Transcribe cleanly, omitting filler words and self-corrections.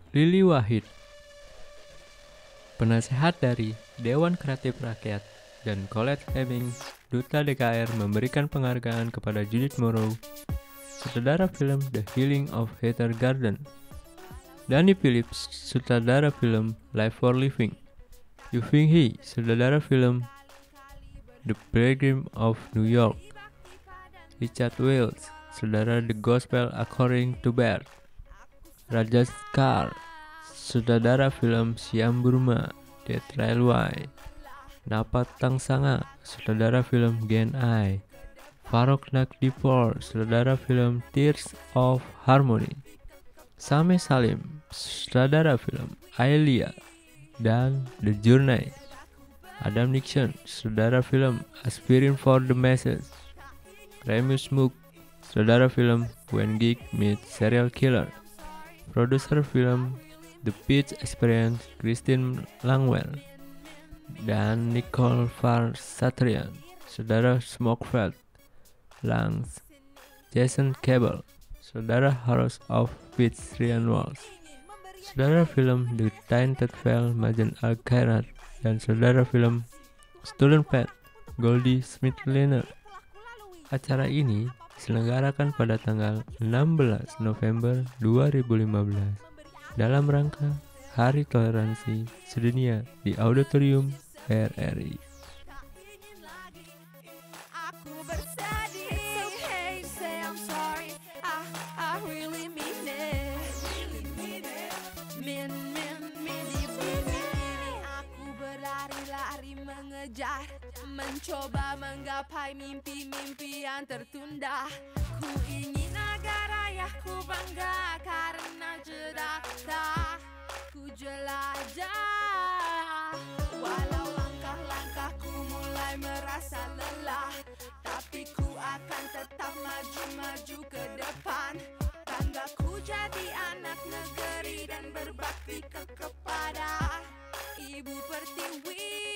Lily Wahid, penasehat dari Dewan Kreatif Rakyat, dan Colette Hemming, Duta DKR, memberikan penghargaan kepada Judith Morrow, sutradara film The Healing of Heather Garden. Danny Phillips, sutradara film Life for Living. Yu Fing Hee, sutradara film The Pilgrim of New York. Richard Wells, sutradara The Gospel According to Bert. Rajesh Kar, sutradara film Siam Burma, Dead Railway. Napat Tangsanga, sutradara film Gen I. Farrokh Nagdipur, sutradara film Tears of Harmony. Same Salim, sutradara film Aelia dan The Journey. Adam Nixon, sutradara film Aspirin for the Masses. Remus Mook, sutradara film When Geek Meets Serial Killer. Produser film The Pitch Experience, Christine Langwell. Dan Nicole Farsatrian, sutradara Smokefeld. Langs, Jason Cable, sutradara House of Peach Ryan Walsh. Sutradara film The Tainted Veil, Majen Al-Khairat. Dan sutradara film Student Path, Goldie Smith-Lehner. Acara ini diselenggarakan pada tanggal 16 November 2015 dalam rangka Hari Toleransi Sedunia di Auditorium RRI. Mencoba menggapai mimpi-mimpi yang tertunda. Ku ingin agar ayahku bangga karena cedera. Ku jelajah, walau langkah-langkahku mulai merasa lelah, tapi ku akan tetap maju-maju ke depan. Banggaku jadi anak negeri dan berbakti kepada Ibu Pertiwi.